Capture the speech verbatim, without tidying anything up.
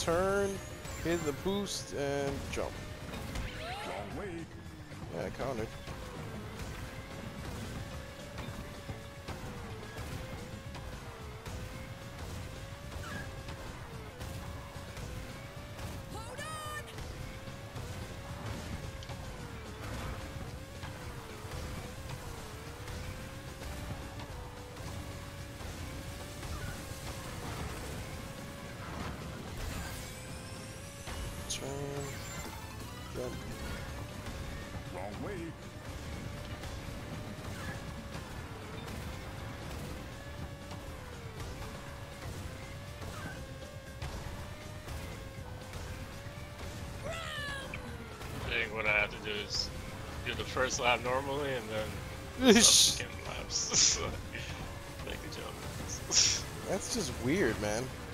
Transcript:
turn, hit the boost, and jump. Wrong way. Yeah, I counted. Turn, jump. Wrong way. I think what I have to do is do the first lap normally and then subsequent laps. Make a jump. That's just weird, man.